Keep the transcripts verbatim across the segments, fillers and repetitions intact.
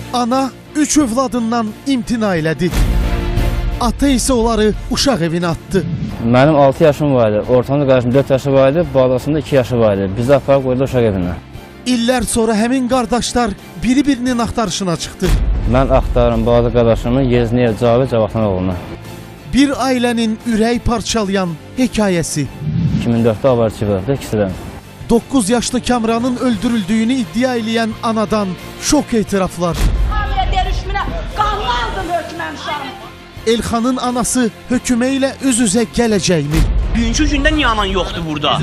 Ana üç övladından imtina elədi. Ata isə onları uşaq evinə atdı. Mənim altı yaşım var idi, ortamda qardaşım dörd yaşı var idi, balasında iki yaşı var idi. Bizi aparıb qoydu uşaq evinə. İllər sonra həmin qardaşlar biri-birinin axtarışına çıxdı. Mən axtarım balaca qardaşımı Yezniyev Cavid Cavatan oğluna. Bir ailənin ürək parçalayan hekayəsi. iki min dörddə haberçi vardı ikisidən. doqquz yaşlı Kamranın öldürüldüyünü iddia edən anadan şok etiraflar. Hamilə dərişminə qanlı aldım hökmən uşağım. Elxanın anası hökümə ilə üz-üzə gələcəkmi? Bugünkü gündə niyə anan yoxdur burada?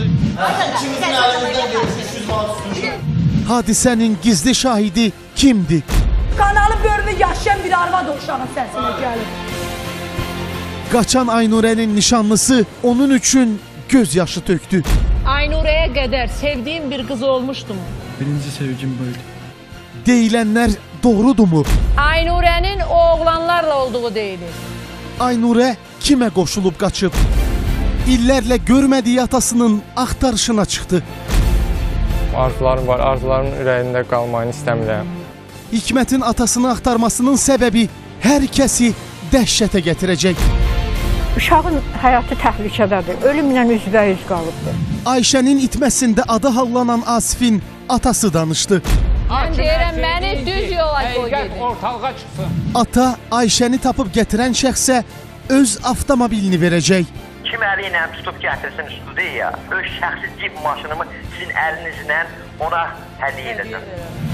Hadisənin gizli şahidi kimdi? Qanalı bölümü yaşayan bir arvad uşağın səsinə gəlir. Qaçan Aynurənin nişanlısı onun üçün gözyaşı tökdü. Aynurəyə qədər sevdiyim bir qız olmuşdum. Birinci sevgim buydu. Deyilənlər doğrudumu? Aynurənin oğlanlarla olduğu deyilir. Aynurə kimə qoşulub qaçıb? İllərlə görmədiyi atasının axtarışına çıxdı. Arzularım var, arzularımın ürəyində qalmayını istəmirəm. Hikmətin atasını axtarmasının səbəbi hər kəsi dəhşətə gətirəcək. Uşağın həyatı təhlükədədir, ölümlə üzbəüz qalıbdır. Ayşənin itməsində adı hallanan Asifin atası danışdı. Mən deyirəm, məni düz yola qoy gedir. Ortalığa çıxsın. Ata Ayşəni tapıb gətirən şəxsə öz avtomobilini verəcək. Kim əli ilə tutub gətirsin studiya, öz şəxsi cib maşınımı sizin əlinizlə ona hədiyyə edəcəm.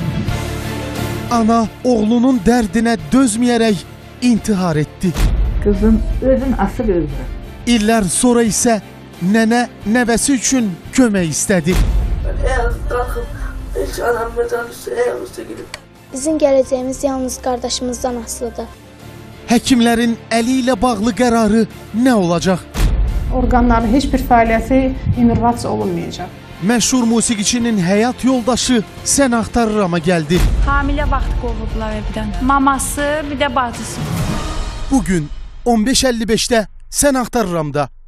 Ana oğlunun dərdinə dözməyərək intihar etdi. Qızın özün asıl öldü. İllər sonra isə nənə nəvəsi üçün kömək istədi. Bizim gələcəyimiz yalnız qardaşımızdan asılıdır. Həkimlərin əli ilə bağlı qərarı nə olacaq? Orqanların heç bir fəaliyyəti innervasiya olunmayacaq. Məşhur musiqiçinin həyat yoldaşı Sən Axtarıram'a gəldi. Hamilə vaxt qovublar evdən. Maması, bir də bacısı. Bugün on beş əlli beşdə Sən Axtarıram'da.